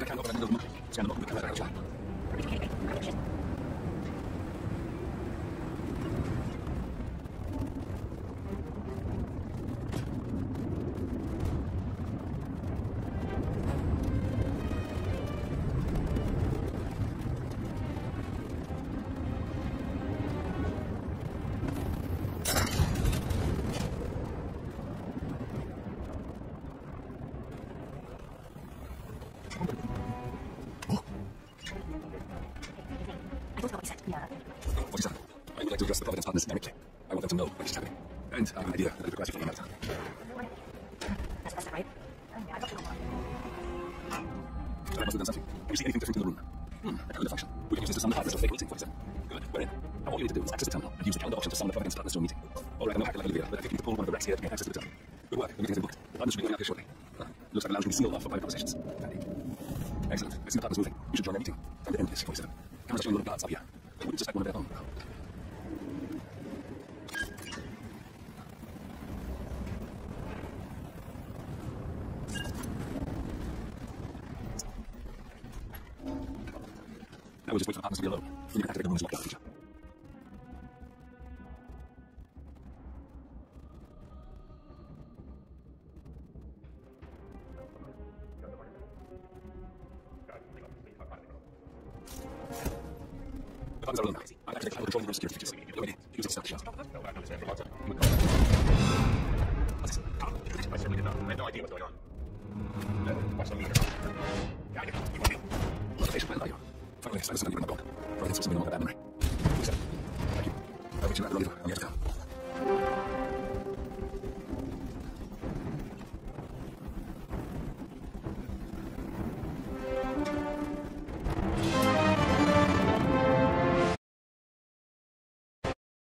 can't open that window. Stand up. Look at that. What's that? I would like to address the Providence partners directly. I want them to know what is happening. And I have an idea that it requires you for the amount of time. That's right. I got you. I must have done something. Do you see anything different in the room? A calendar function. We can use this to summon the partners to a fake meeting, 47. Good. We're in. Now all you need to do is access the terminal and use the calendar option to summon the Providence partners to a meeting. Alright, I'm not hacker like Olivia, but I think you need to pull one of the racks here to gain access to the terminal. Good work. The meeting's been booked. The partners should be going out here shortly. Looks like the lounge will be sealed off for private conversations. Handy. Excellent. I see the partners moving. You should join their meeting. Time to end this, 47. Cameras are showing little guards up here. I wouldn't suspect one of their own. Now we'll just wait for the partners to be alone. Then you can activate the room's lockdown feature. The partners are alone now. I'll activate cloud control the room security features. You're ready. Use it to start the shot. What's this? I certainly did not. I have no idea what's going on. Watch the meter. Got it. You want me? Notification plan, are you? Finally, I decided to send you in my book. Providence was something wrong with that memory. Thank you. I'll reach you out earlier. I'm here to come.